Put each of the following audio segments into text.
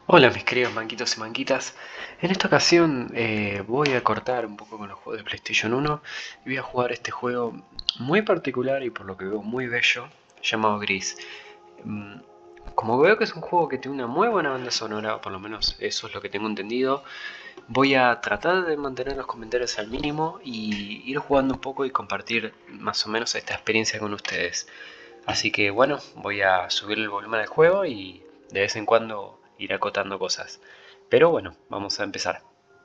Hola mis queridos manquitos y manquitas. En esta ocasión voy a cortar un poco con los juegos de PlayStation 1 y voy a jugar este juego muy particular y por lo que veo muy bello, llamado Gris. Mm, Como veo que es un juego que tiene una muy buena banda sonora, o por lo menos eso es lo que tengo entendido, voy a tratar de mantener los comentarios al mínimo y ir jugando un poco y compartir más o menos esta experiencia con ustedes. Así que bueno, voy a subir el volumen del juego y de vez en cuando ir acotando cosas. Pero bueno, vamos a empezar.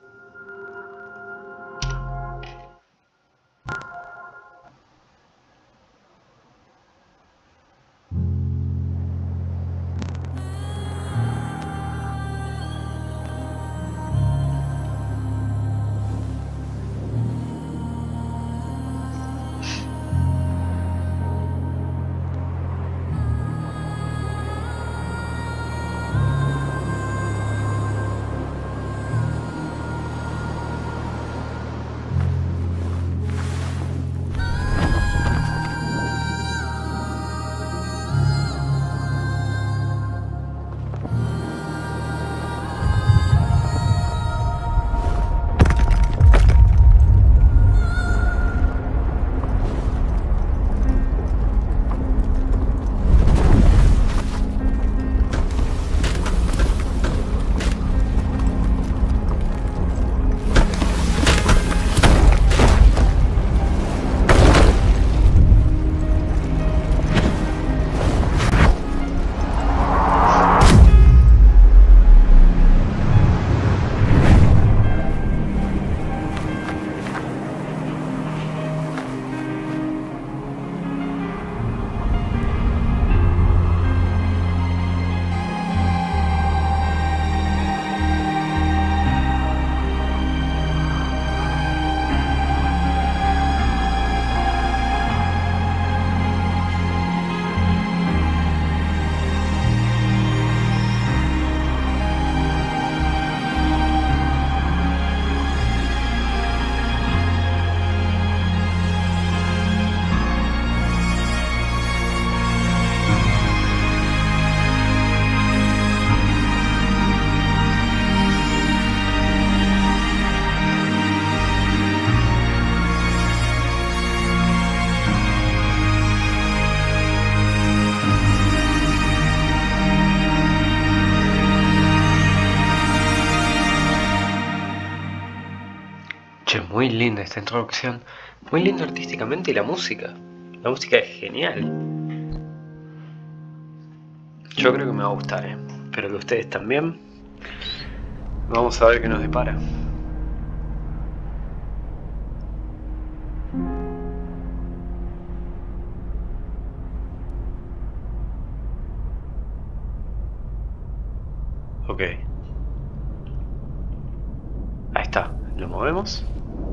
Che, muy linda esta introducción. Muy linda artísticamente y la música. La música es genial. Yo creo que me va a gustar, ¿eh? Espero que ustedes también. Vamos a ver qué nos depara. Ok. Ahí está. Lo movemos.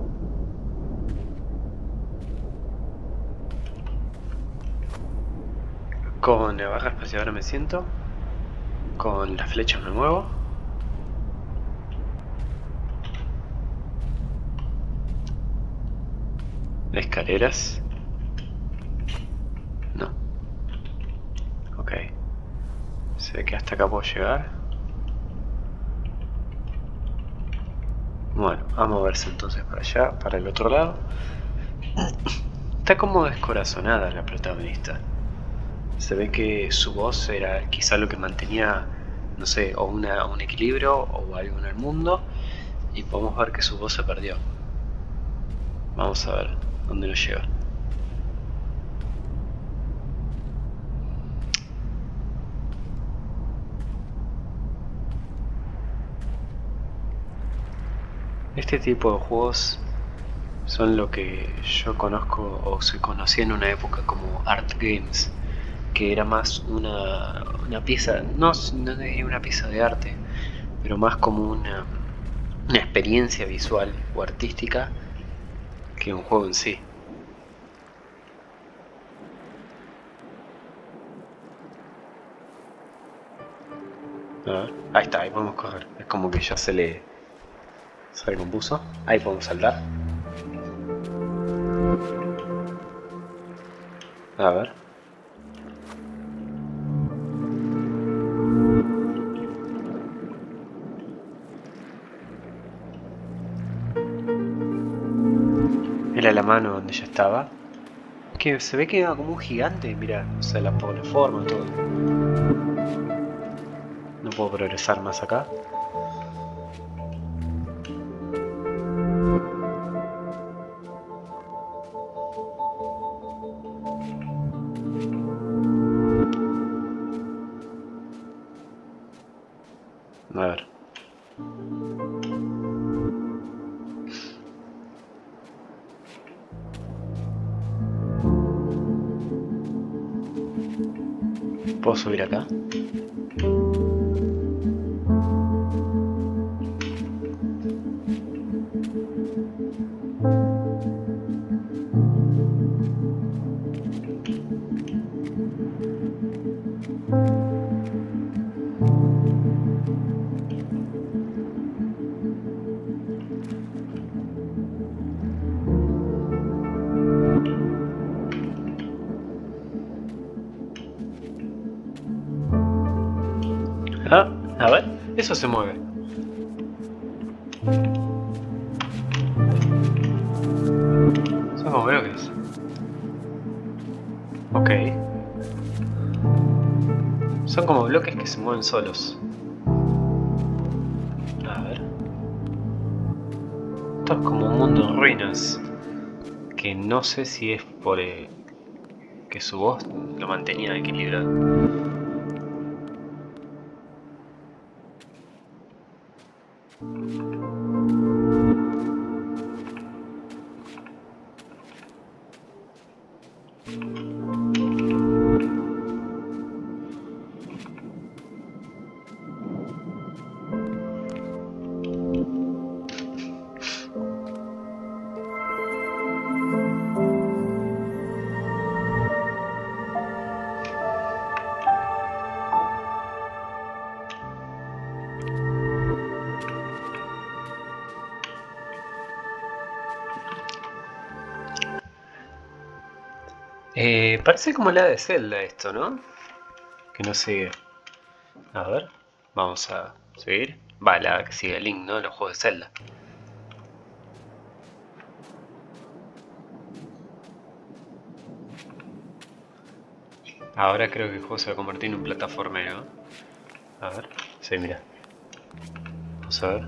Con la barra espaciadora me siento. Con las flechas me muevo. Escaleras. No. Ok. Se ve que hasta acá puedo llegar. Bueno, a moverse entonces para allá, para el otro lado. Está como descorazonada la protagonista. Se ve que su voz era quizá lo que mantenía, no sé, o un equilibrio o algo en el mundo. Y podemos ver que su voz se perdió. Vamos a ver dónde nos lleva. Este tipo de juegos son lo que yo conozco o se conocía en una época como art games, que era más una pieza, no diría una pieza de arte, pero más como una experiencia visual o artística que un juego en sí. A ver, ahí está, ahí podemos correr. Es como que ya se recompuso. Ahí podemos saltar. A ver. Era la mano donde ya estaba. Que se ve que era como un gigante, mira, o sea, la forma, todo. No puedo progresar más acá. A ver. ¿Puedo subir acá? Ah, a ver, eso se mueve. Son como bloques. Ok. Son como bloques que se mueven solos. A ver. Esto es como un mundo en ruinas. Que no sé si es por que su voz lo mantenía equilibrado. Parece como la de Zelda esto, ¿no? Que no sigue. A ver, vamos a seguir. Va, la que sigue Link, ¿no? Los juegos de Zelda. Ahora creo que el juego se va a convertir en un plataformero. A ver, sí, mira. Vamos a ver.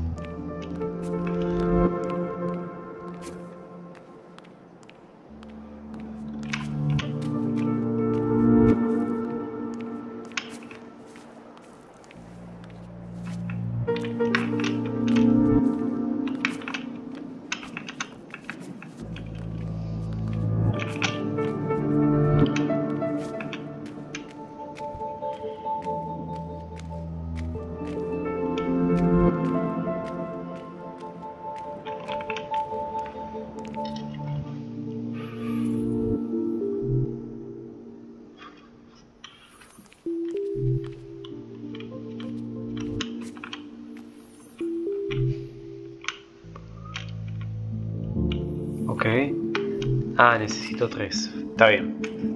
Ok. Ah, necesito 3. Está bien.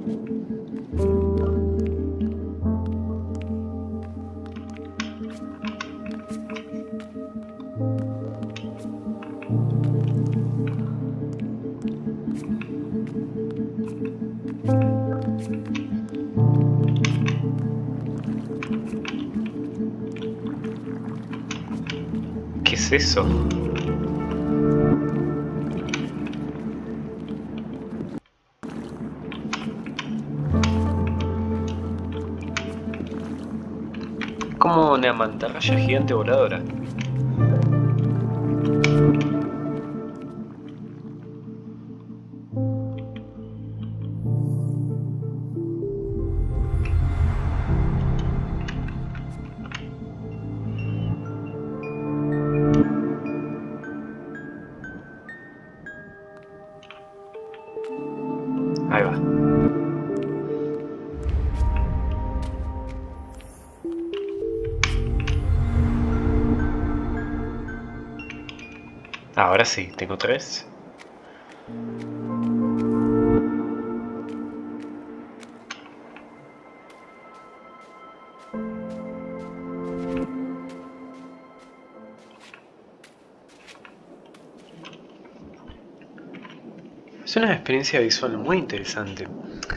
¿Qué es eso? Como una mantarraya gigante voladora. Ahí va. Ahora sí, tengo 3. Es una experiencia visual muy interesante.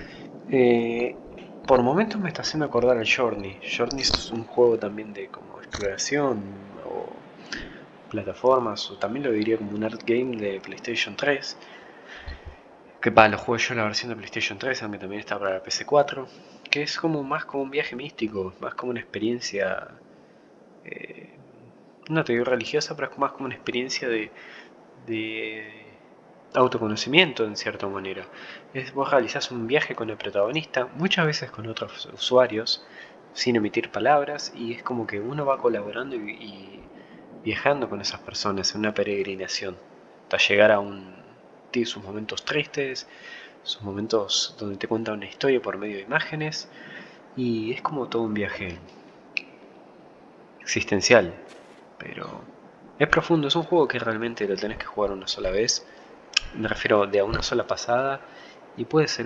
Por momentos me está haciendo acordar al Journey. Journey es un juego también de como exploración o plataformas, o también lo diría como un art game de PlayStation 3. Que lo jugué yo en la versión de PlayStation 3, aunque también está para la PC4. Que es como más como un viaje místico, más como una experiencia, eh, no te digo religiosa, pero es más como una experiencia de autoconocimiento en cierta manera. Vos realizás un viaje con el protagonista, muchas veces con otros usuarios, sin emitir palabras, y es como que uno va colaborando y viajando con esas personas en una peregrinación, hasta llegar a sus momentos tristes, sus momentos donde te cuenta una historia por medio de imágenes, y es como todo un viaje existencial, pero es profundo, es un juego que realmente lo tenés que jugar una sola vez, me refiero de a una sola pasada, y puede ser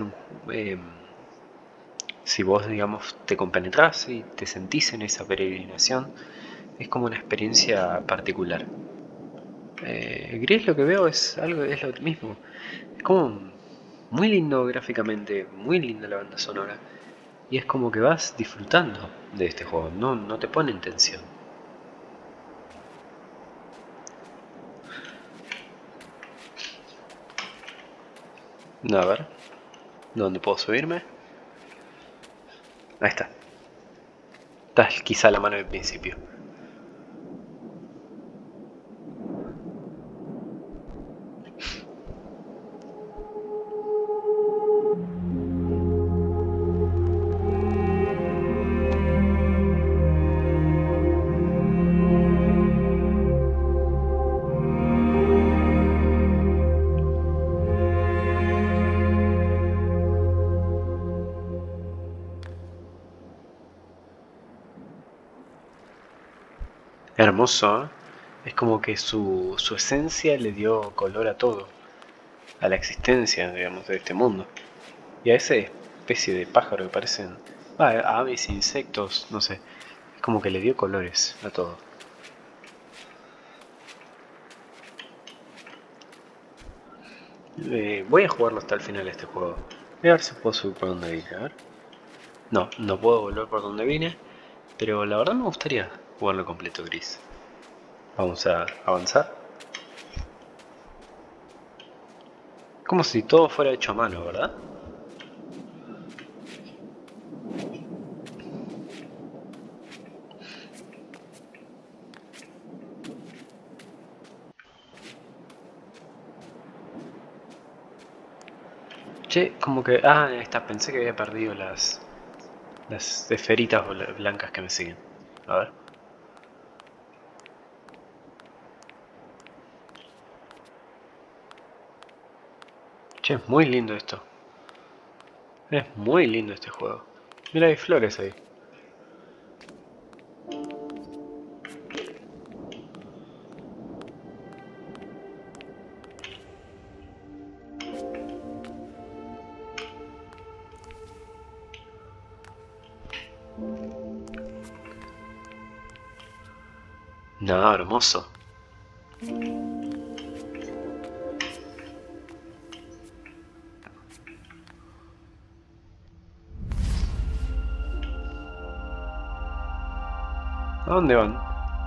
si vos digamos te compenetrás y te sentís en esa peregrinación, es como una experiencia particular. Gris lo que veo es lo mismo, es como muy lindo gráficamente, muy linda la banda sonora, y es como que vas disfrutando de este juego, no te pone en tensión. A ver, ¿dónde puedo subirme? Ahí está. Está quizá la mano del principio. Hermoso, ¿eh? Es como que su esencia le dio color a todo, a la existencia, digamos, de este mundo. Y a esa especie de pájaro que parecen aves, insectos, no sé. Es como que le dio colores a todo. Voy a jugarlo hasta el final de este juego. Voy a ver si puedo subir por donde vine, a ver. No puedo volver por donde vine, pero la verdad me gustaría jugarlo completo, Gris. Vamos a avanzar. Como si todo fuera hecho a mano, ¿verdad? Che, como que... Ah, ahí está, pensé que había perdido las esferitas blancas que me siguen. A ver. Che, es muy lindo esto. Es muy lindo este juego. Mira, hay flores ahí. No, hermoso. ¿A dónde van?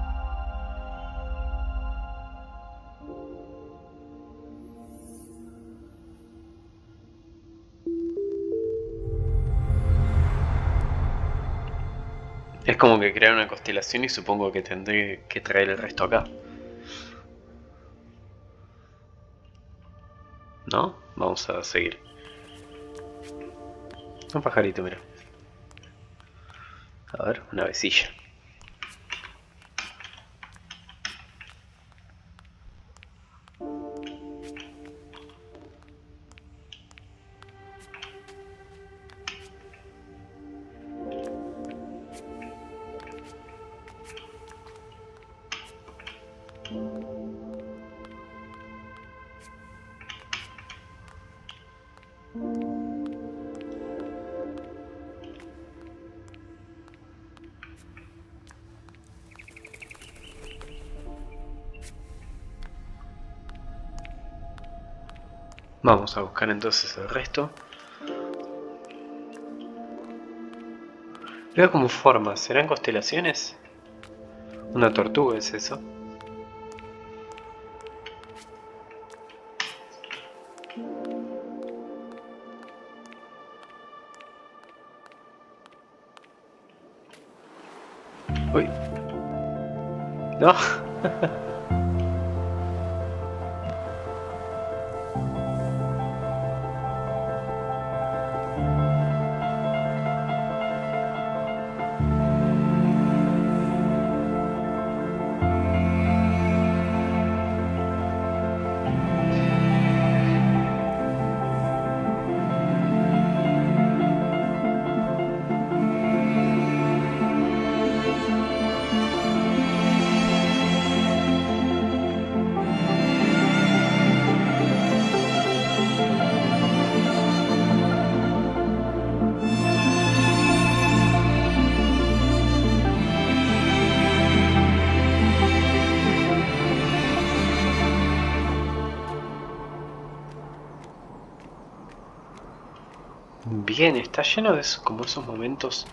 Es como que crear una constelación y supongo que tendré que traer el resto acá. ¿No? Vamos a seguir. Un pajarito, mira. A ver, una avecilla. Vamos a buscar entonces el resto. Veo como formas, ¿serán constelaciones? Una tortuga es eso. Uy. No. Bien, está lleno de como esos momentos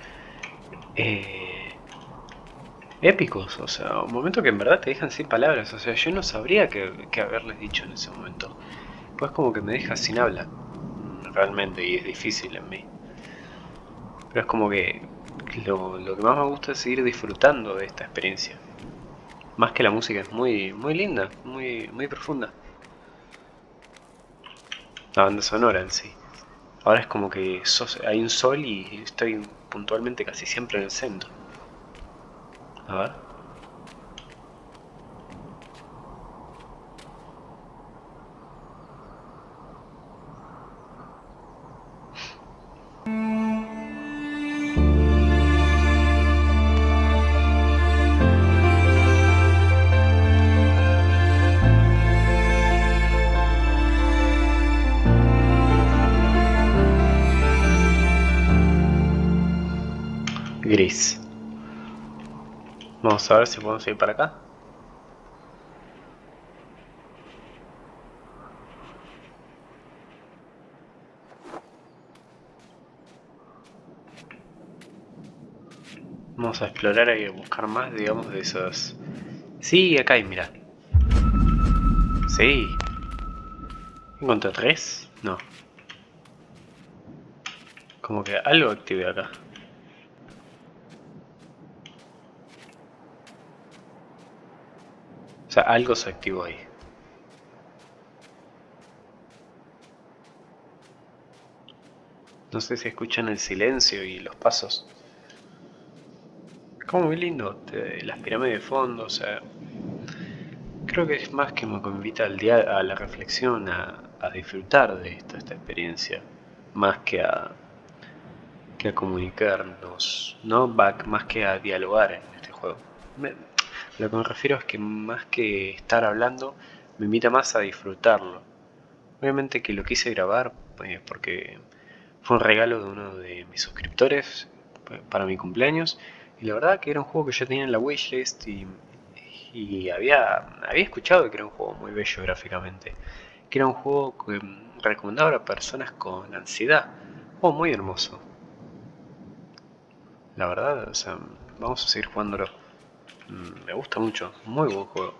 épicos, o sea, un momento que en verdad te dejan sin palabras, o sea, yo no sabría qué haberles dicho en ese momento. Pues como que me deja sin habla, realmente, y es difícil en mí. Pero es como que lo que más me gusta es seguir disfrutando de esta experiencia. Más que la música es muy linda, muy profunda. La banda sonora en sí. Ahora es como que hay un sol y estoy puntualmente casi siempre en el centro. A ver. Gris. Vamos a ver si podemos ir para acá. Vamos a explorar y a buscar más, digamos, de esos... Sí, acá hay, mira. Sí. ¿Encontré 3? No. Como que algo activé acá. O sea, algo se activó ahí. No sé si escuchan el silencio y los pasos. Como muy lindo, las pirámides de fondo, o sea... Creo que es más que me invita a la reflexión, a disfrutar de esta experiencia. Más que a comunicarnos, ¿no? Más que a dialogar en este juego. Lo que me refiero es que más que estar hablando, me invita más a disfrutarlo. Obviamente que lo quise grabar porque fue un regalo de uno de mis suscriptores para mi cumpleaños. Y la verdad que era un juego que yo tenía en la wishlist y había escuchado que era un juego muy bello gráficamente. Que era un juego que recomendaba a personas con ansiedad. Un juego muy hermoso. La verdad, o sea, vamos a seguir jugándolo. Me gusta mucho, muy buen juego.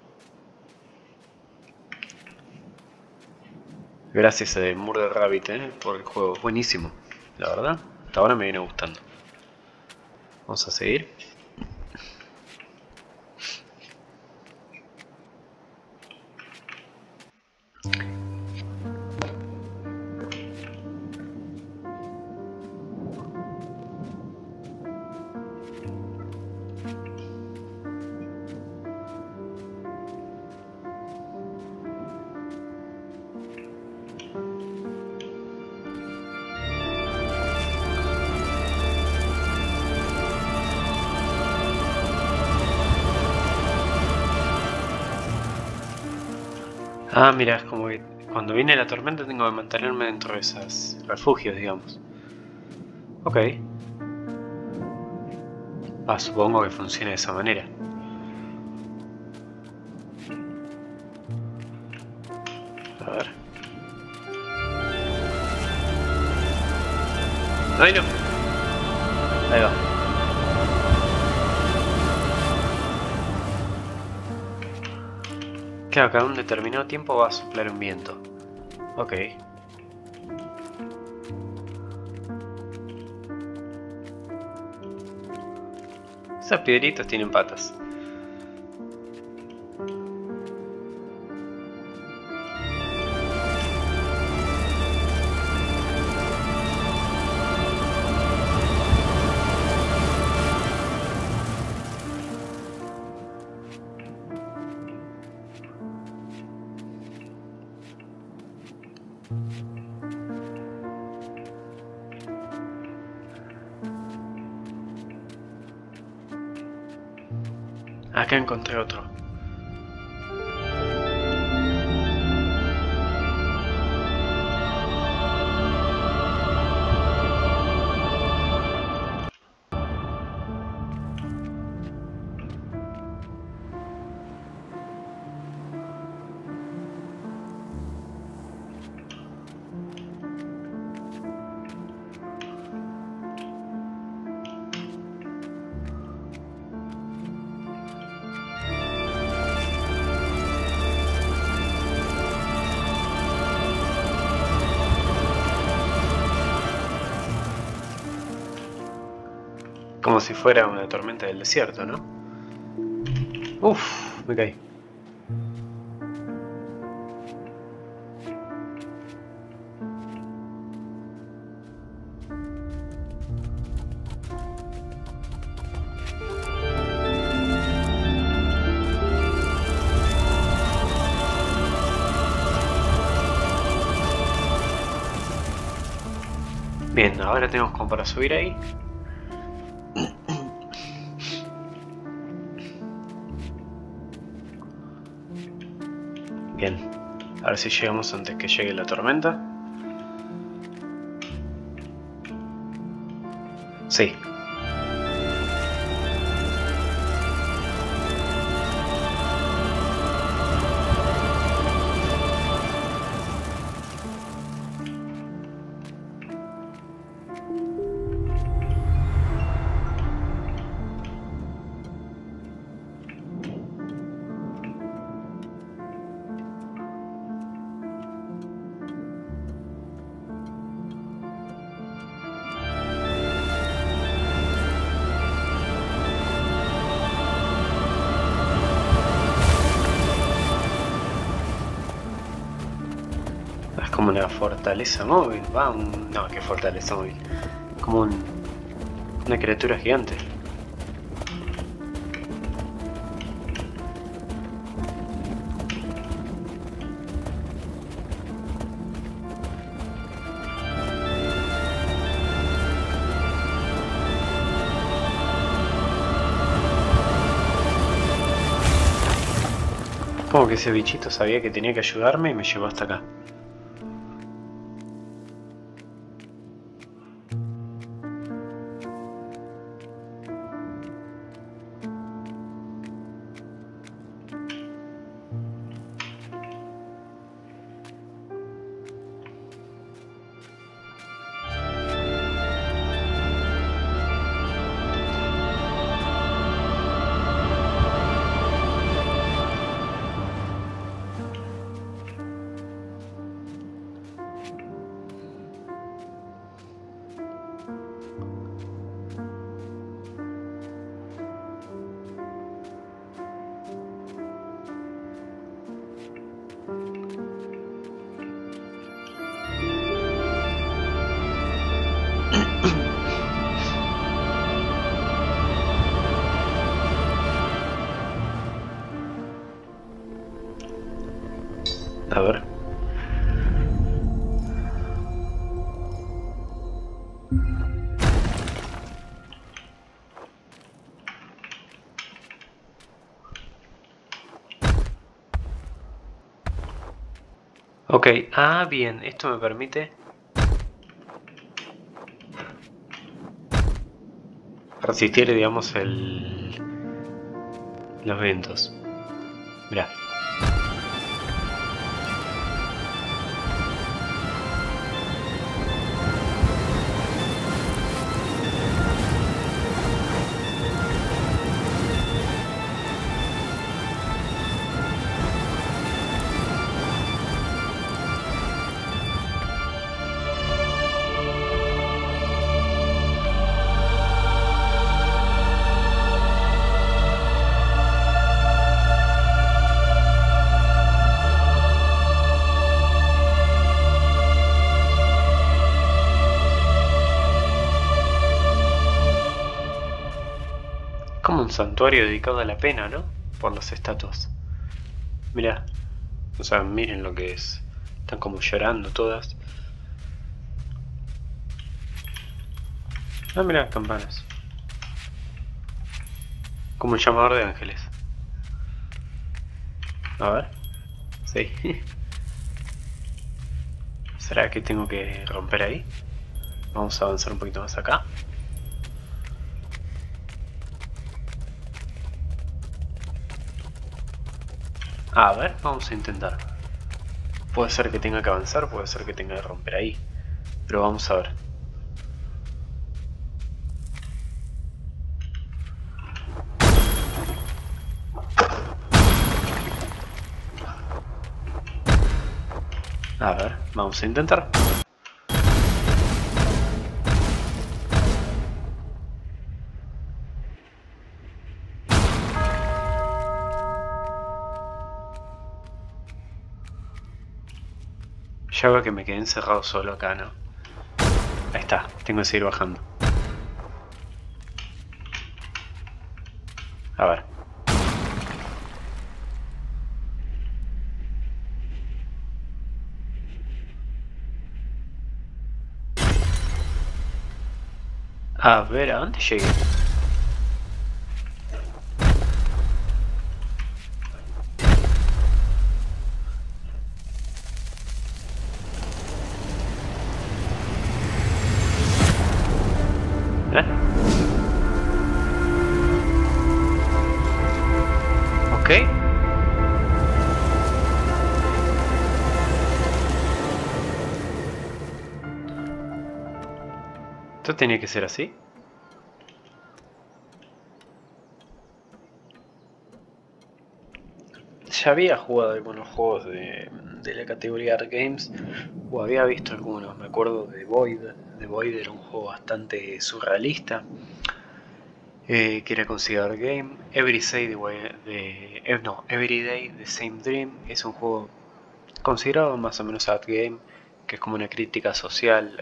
Gracias a Murder Rabbit por el juego, buenísimo. La verdad, hasta ahora me viene gustando. Vamos a seguir. Ah, mira, es como que cuando viene la tormenta tengo que mantenerme dentro de esos refugios, digamos. Ok. Supongo que funciona de esa manera. A ver. ¡Ay, no! Ahí va. Claro, cada un determinado tiempo va a soplar un viento. Ok. Esas piedritas tienen patas. Acá encontré otro. Como si fuera una tormenta del desierto, ¿no? Uf, me caí. Bien, ahora tenemos como para subir ahí. Bien, a ver si llegamos antes que llegue la tormenta. Sí. Es como una fortaleza móvil, va, no, qué fortaleza móvil. Como una criatura gigante. Como que ese bichito sabía que tenía que ayudarme y me llevó hasta acá. A ver. Ok, bien, esto me permite resistir, digamos, los vientos. Mirá. santuario dedicado a la pena, ¿no? Por las estatuas. Mirá. O sea, miren lo que es. Están como llorando todas. Ah, mirá, campanas. Como un llamador de ángeles. A ver. Sí. ¿Será que tengo que romper ahí? Vamos a avanzar un poquito más acá. A ver, vamos a intentar. Puede ser que tenga que avanzar, puede ser que tenga que romper ahí. Pero vamos a ver. A ver, vamos a intentar. Ya veo que me quedé encerrado solo acá, ¿no? Ahí está, tengo que seguir bajando. A ver. A ver, ¿a dónde llegué? ¿Eh? Ok. ¿Esto tenía que ser así? Ya había jugado algunos juegos de la categoría Art Games, o había visto algunos. Me acuerdo de Void. The Void era un juego bastante surrealista, que era considerado game. Every Day the Same Dream es un juego considerado más o menos art game, que es como una crítica social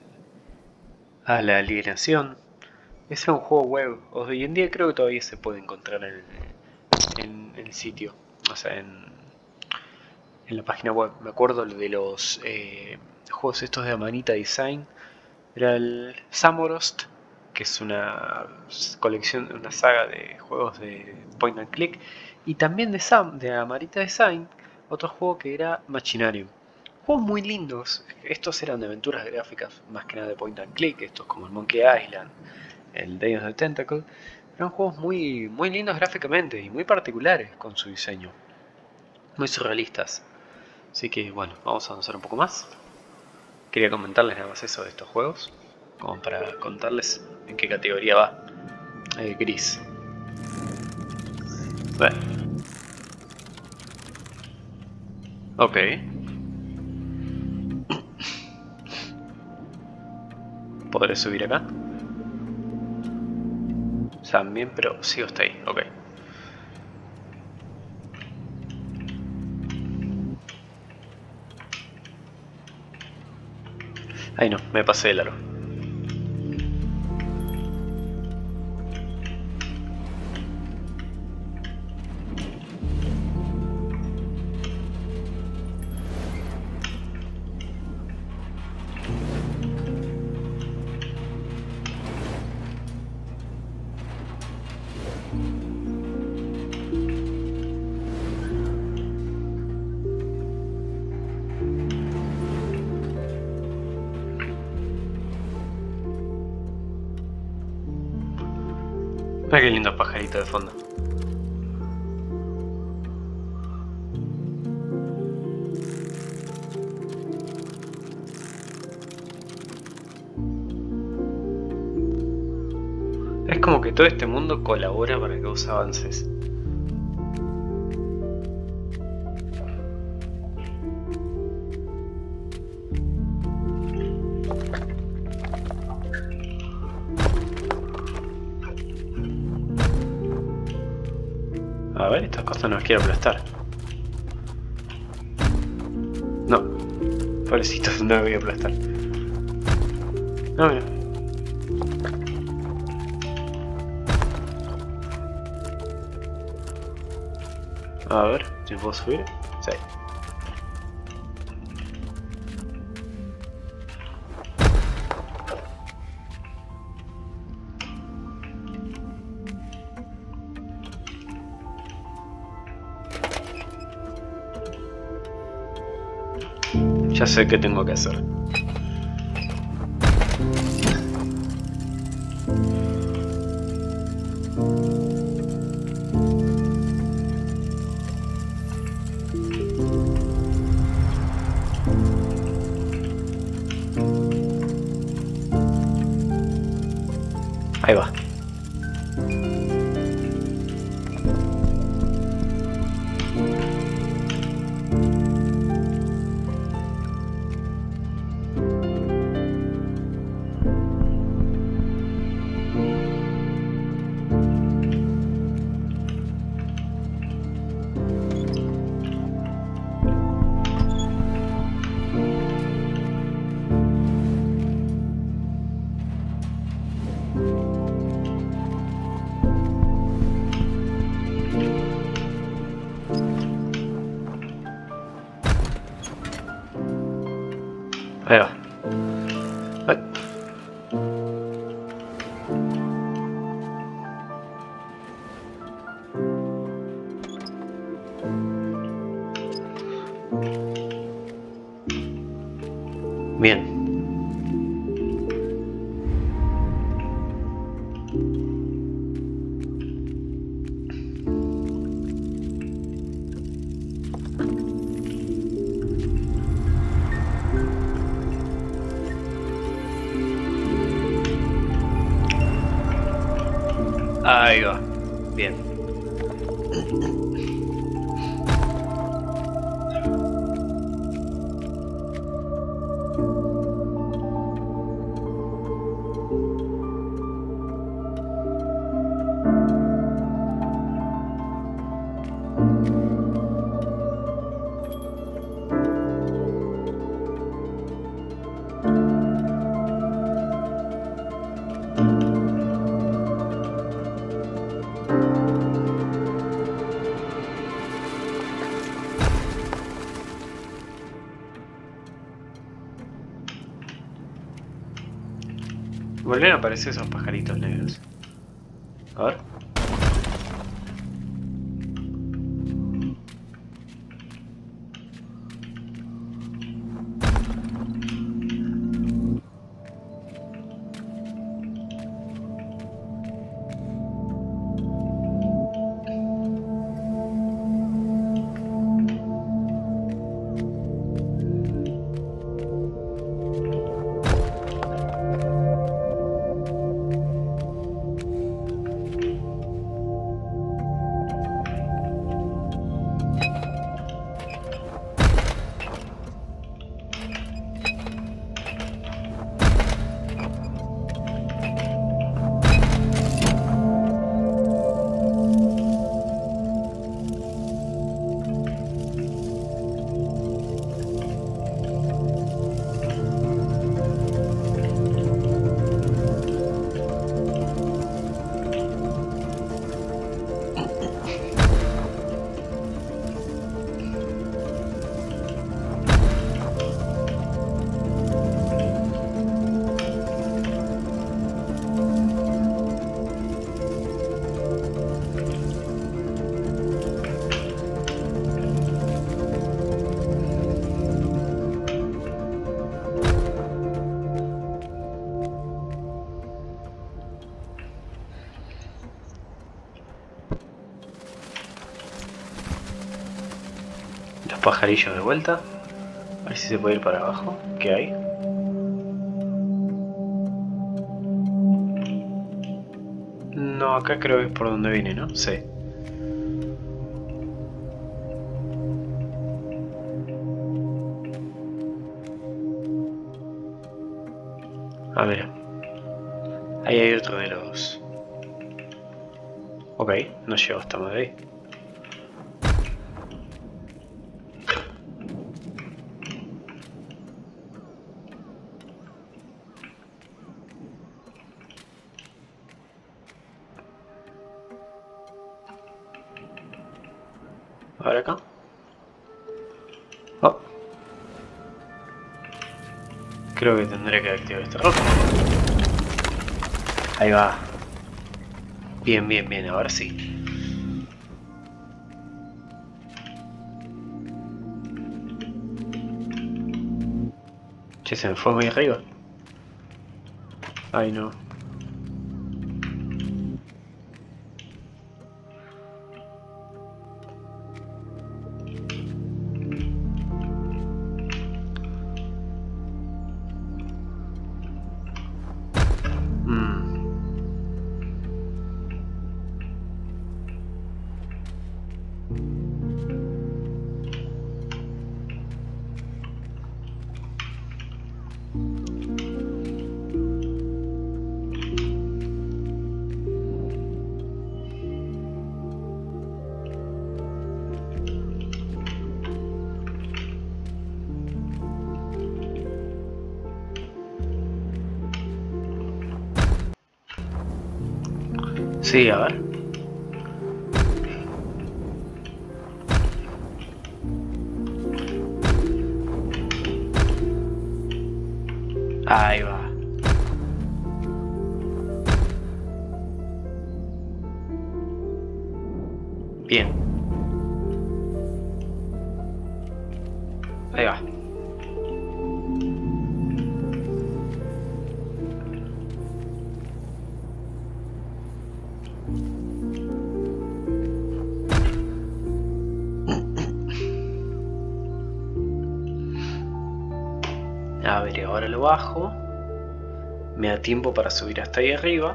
a la alienación. Ese era un juego web. Hoy en día creo que todavía se puede encontrar en el sitio, o sea, en la página web. Me acuerdo de los juegos estos de Amanita Design. Era el Samorost, que es una colección, una saga de juegos de point and click. Y también de Amanita Design, otro juego que era Machinarium. Juegos muy lindos. Estos eran de aventuras gráficas, más que nada de point and click. Estos como el Monkey Island, el Day of the Tentacle. Eran juegos muy, muy lindos gráficamente y muy particulares con su diseño. Muy surrealistas. Así que bueno, vamos a avanzar un poco más. Quería comentarles nada más eso de estos juegos, como para contarles en qué categoría va. Gris. Bueno. Ok. ¿Podré subir acá? También, pero sigo hasta ahí. Ok. Ay no, me pasé de largo. Mira qué lindo pajarito de fondo. Es como que todo este mundo colabora para que vos avances. A ver, estas cosas nos quiero aplastar. No. Pobrecito, no me voy a aplastar. No, mira. A ver, si puedo subir. Sí. Ya sé qué tengo que hacer. Ahí va. Ahí va. Ay. Bien. Ahí va. Bien. Volvieron a aparecer esos pajaritos negros. A ver. Los pajarillos de vuelta. A ver si se puede ir para abajo. ¿Qué hay? No, acá creo que es por donde vine, ¿no? Sí. Ah, mira. Ahí hay otro de los... Ok, no llego hasta más de ahí. A ver acá. Oh. Creo que tendré que activar esta roca. Ahí va. Bien, bien, bien. Ahora sí. Che, se me fue muy arriba. Ay, no. Sí, a ver. Ahí va. Bien. Ahí va. A ver, ahora lo bajo. Me da tiempo para subir hasta ahí arriba.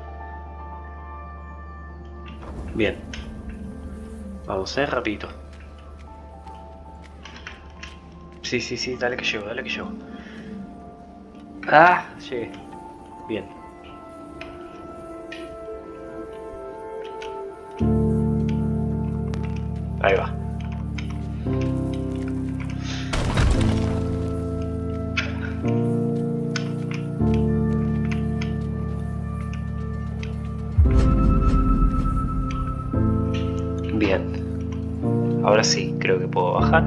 Bien. Vamos a ir rapidito. Sí, sí, sí, dale que llego, dale que llego. Ah, llegué. Bien. Ahí va. Bien. Ahora sí, creo que puedo bajar.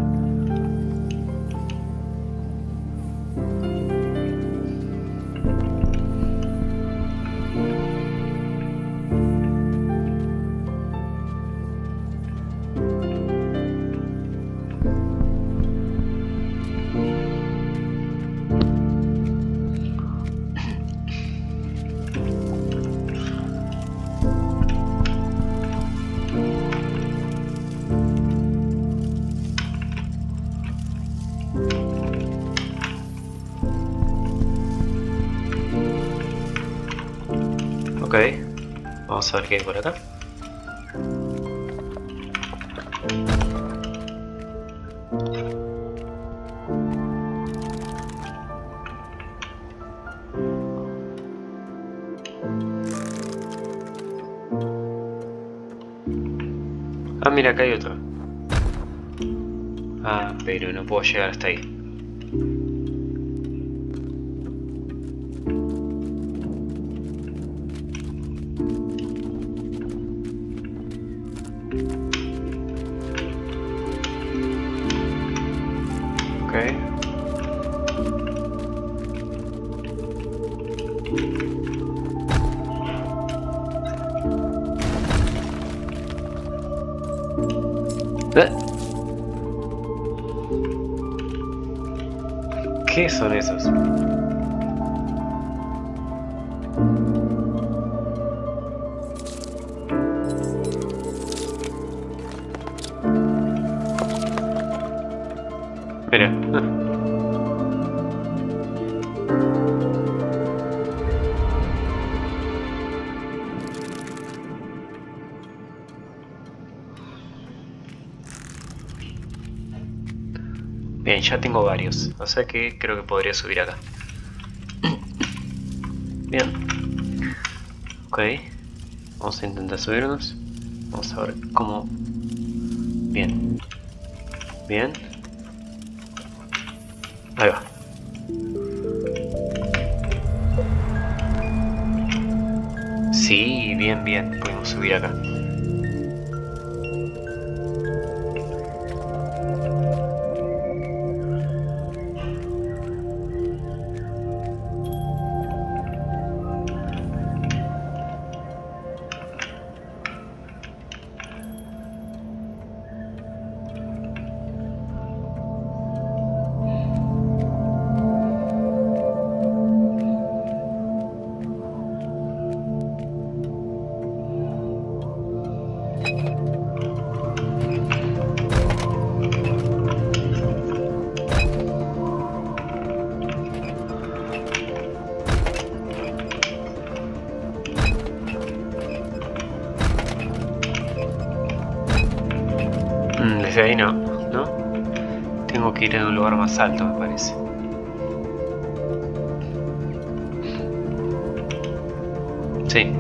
Ok, vamos a ver qué hay por acá. Ah, mira, acá hay otro. Ah, pero no puedo llegar hasta ahí. ¿Qué son esos? Mira. Bien, ya tengo varios, o sea que creo que podría subir acá. Bien. Ok. Vamos a intentar subirnos. Vamos a ver cómo... Bien. Bien. Ahí va. Sí, bien, bien. Podemos subir acá. Desde ahí no, ¿no? Tengo que ir a un lugar más alto, me parece. Sí.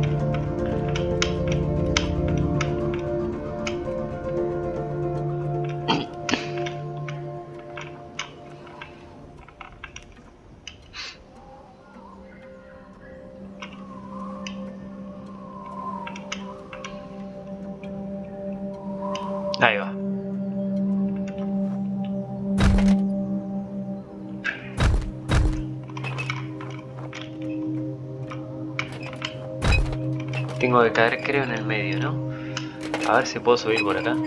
Ahí va. Tengo que caer, creo, en el medio, ¿no? A ver si puedo subir por acá.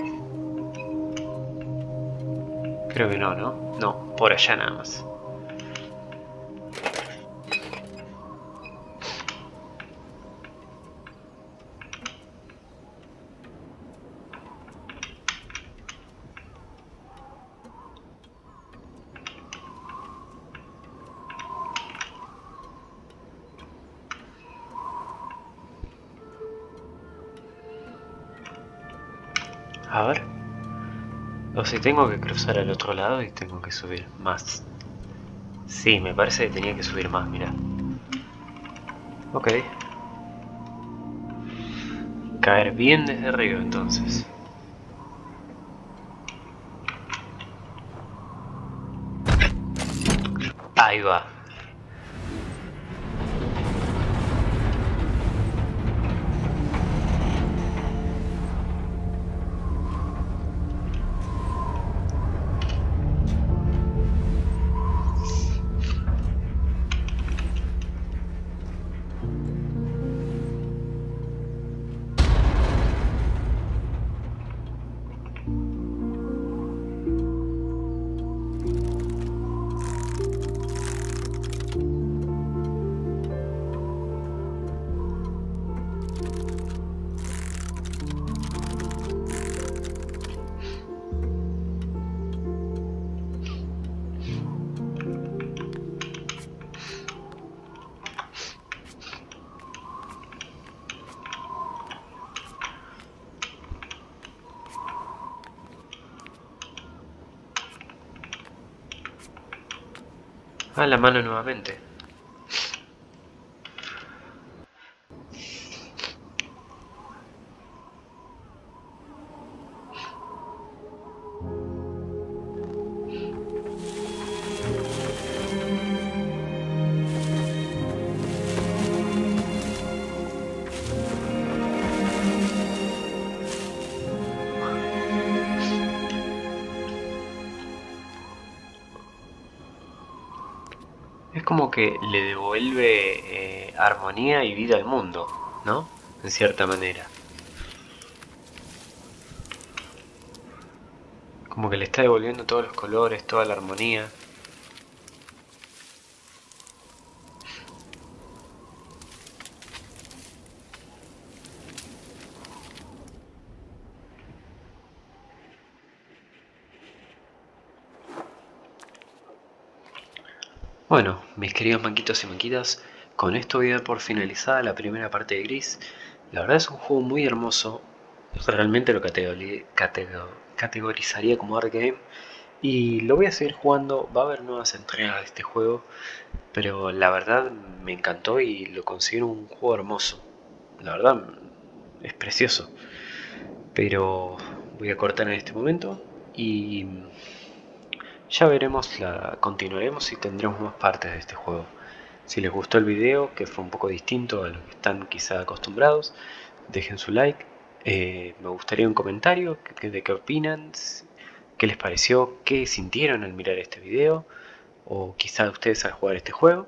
Creo que no, ¿no? No, por allá nada más. A ver. O si tengo que cruzar al otro lado y tengo que subir más. Sí, me parece que tenía que subir más, mira. Ok. Caer bien desde arriba entonces. Ahí va. Ah, la mano nuevamente. Es como que le devuelve armonía y vida al mundo, ¿no? En cierta manera. Como que le está devolviendo todos los colores, toda la armonía. Bueno, mis queridos manquitos y manquitas, con esto voy a dar por finalizada la primera parte de Gris. La verdad es un juego muy hermoso. Realmente lo categorizaría como art game. Y lo voy a seguir jugando. Va a haber nuevas entregas de este juego. Pero la verdad me encantó y lo considero un juego hermoso. La verdad es precioso. Pero voy a cortar en este momento y ya veremos, continuaremos y tendremos más partes de este juego. Si les gustó el video, que fue un poco distinto a lo que están quizá acostumbrados, dejen su like. Me gustaría un comentario de qué opinan, qué les pareció, qué sintieron al mirar este video, o quizá ustedes al jugar este juego.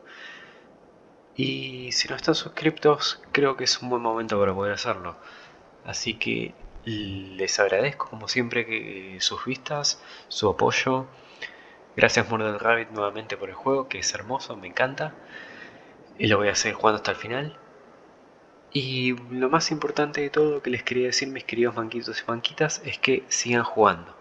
Y si no están suscriptos, creo que es un buen momento para poder hacerlo. Así que les agradezco como siempre sus vistas, su apoyo. Gracias Murder Rabbit nuevamente por el juego, que es hermoso, me encanta. Y lo voy a seguir jugando hasta el final. Y lo más importante de todo que les quería decir, mis queridos manquitos y manquitas, es que sigan jugando.